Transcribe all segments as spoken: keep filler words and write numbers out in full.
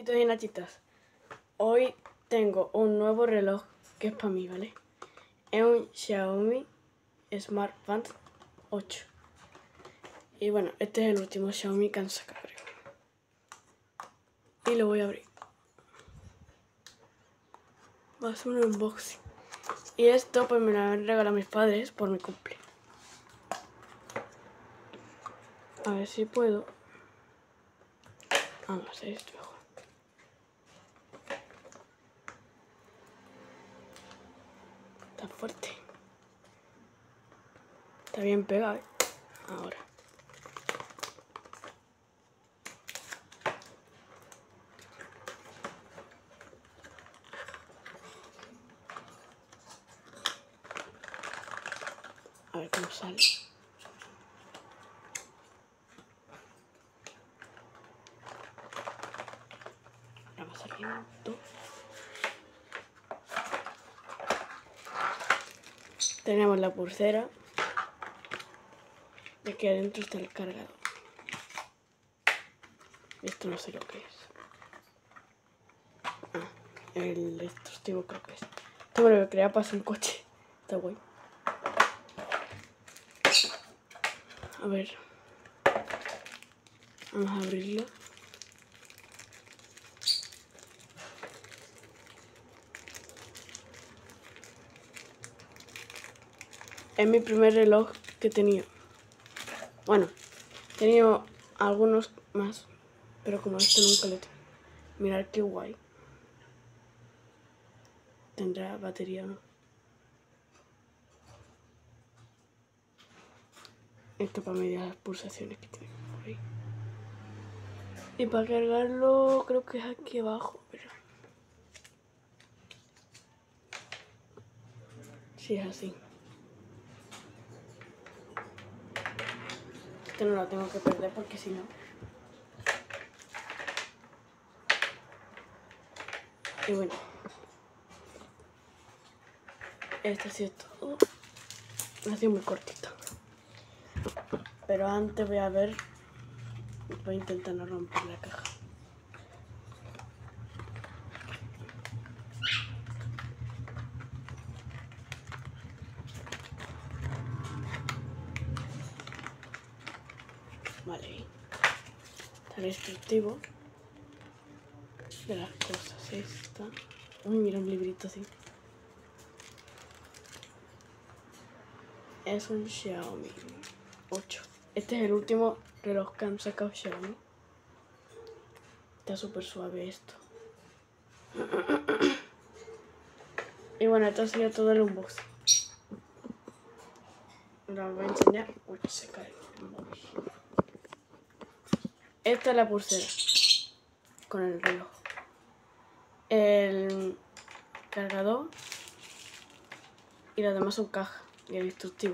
Y Nachitas, hoy tengo un nuevo reloj que es para mí, ¿vale? Es un Xiaomi Smart Band ocho. Y bueno, este es el último Xiaomi que han sacado, creo. Y lo voy a abrir. Va a ser un unboxing. Y esto pues me lo han regalado mis padres por mi cumple. A ver si puedo. Vamos a hacer esto mejor. Está fuerte. Está bien pegado, ¿eh? Ahora. A ver cómo sale. Ahora va saliendo. Tenemos la pulsera. Y aquí adentro está el cargador. Esto no sé lo que es. Ah, el dispositivo creo que es. Esto me lo crea para hacer un coche. Está guay. A ver. Vamos a abrirlo. Es mi primer reloj que he tenido. Bueno, he tenido algunos más, pero como este nunca lo he tenido. Mirad qué guay. ¿Tendrá batería o no? Esto para medir las pulsaciones que tiene por ahí. Y para cargarlo creo que es aquí abajo, pero... sí, es así. Esto no lo tengo que perder porque si no... Y bueno. Este sí es todo. Ha sido muy cortito. Pero antes voy a ver... voy a intentar no romper la caja. Vale. Está el instructivo de las cosas. Esta. Uy, mira un librito así. Es un Xiaomi ocho. Este es el último reloj que han sacado Xiaomi. Está súper suave esto. Y bueno, esto ha sido todo el unboxing. Ahora os voy a enseñar. Uy, se cae el móvil. Esta es la pulsera con el reloj. El cargador y las demás son cajas y el instructivo.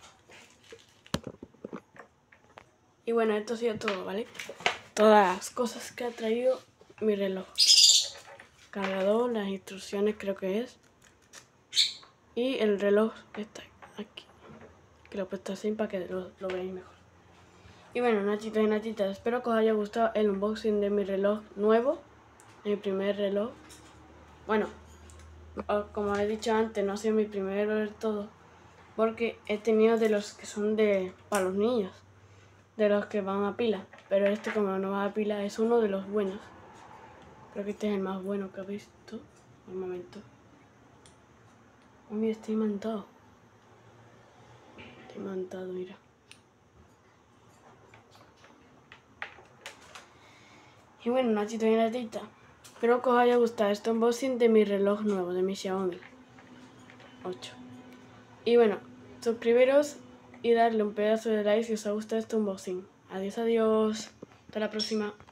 Y bueno, esto ha sido todo, ¿vale? Todas las cosas que ha traído mi reloj. Cargador, las instrucciones creo que es. Y el reloj está aquí. Que lo he puesto así para que lo, lo veáis mejor. Y bueno, Nachitos y Nachitas, espero que os haya gustado el unboxing de mi reloj nuevo. Mi primer reloj. Bueno, como he dicho antes, no ha sido mi primero del todo. Porque he tenido de los que son de para los niños. De los que van a pila. Pero este, como no va a pila, es uno de los buenos. Creo que este es el más bueno que he visto. Un momento. Oh, mira, está imantado. Está imantado, mira. Y bueno, Nachito y Natita, espero que os haya gustado este unboxing de mi reloj nuevo, de mi Xiaomi ocho. Y bueno, suscribiros y darle un pedazo de like si os ha gustado este unboxing. Adiós, adiós. Hasta la próxima.